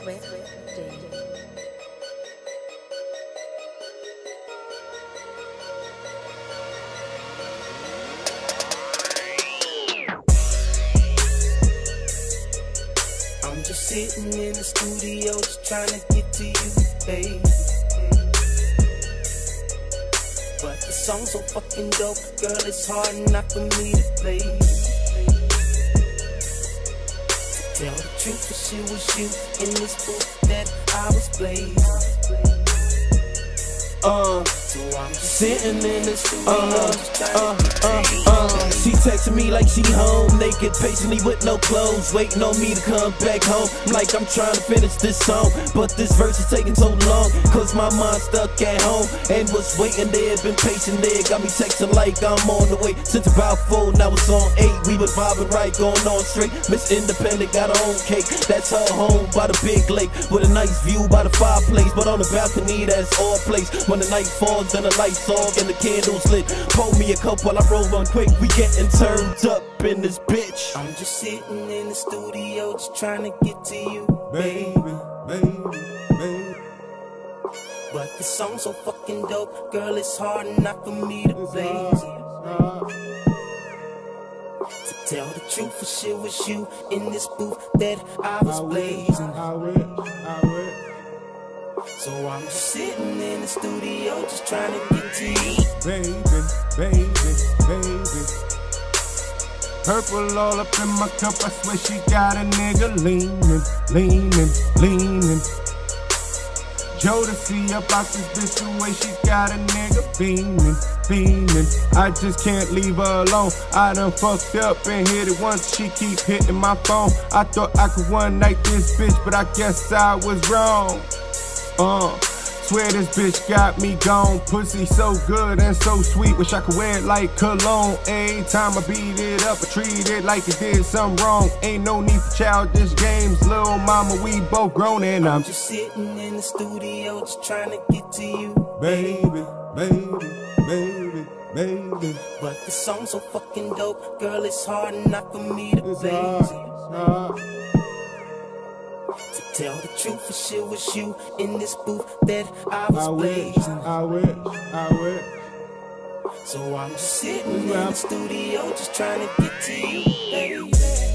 Swift Day. I'm just sitting in the studio, just trying to get to you, babe. But the song's so fucking dope, girl, it's hard enough for me to play. To tell the truth, if she was you in this booth that I was blazing. So I'm just sitting in the studio, just trying to get to you. She texting me like she home, naked, patiently with no clothes, waiting on me to come back home. Like I'm trying to finish this song, but this verse is taking so long, cause my mind stuck at home and was waiting there, been patient there. Got me texting like I'm on the way, since about 4, now it's on 8. We was vibing right, going on straight. Miss Independent got her own cake, that's her home by the big lake, with a nice view by the fireplace. But on the balcony, that's all place. When the night falls and the lights off and the candles lit, pour me a cup while I roll one quick. We getting turned up in this bitch. I'm just sitting in the studio, just trying to get to you, Baby, baby, baby. But the song's so fucking dope, girl, it's hard enough for me to blaze. To tell the truth, if she was you in this booth that I was blazing. I wish. So I'm just sitting in the studio, just trying to get to you. Baby. Purple all up in my cup, I swear she got a nigga leaning. Jodeci up out this bitch, the way she got a nigga beaming. I just can't leave her alone. I done fucked up and hit it once, she keep hitting my phone. I thought I could one night this bitch, but I guess I was wrong. Swear this bitch got me gone. Pussy so good and so sweet, wish I could wear it like cologne. Every time I beat it up, I treat it like it did something wrong. Ain't no need for childish games, little mama, we both grown. And I'm just sitting in the studio, just trying to get to you, baby. But the song's so fucking dope, girl, it's hard enough for me to blaze. To tell the truth, if she was you in this booth that I was blazing. I wish. So I'm just sitting in the studio, just trying to get to you, baby.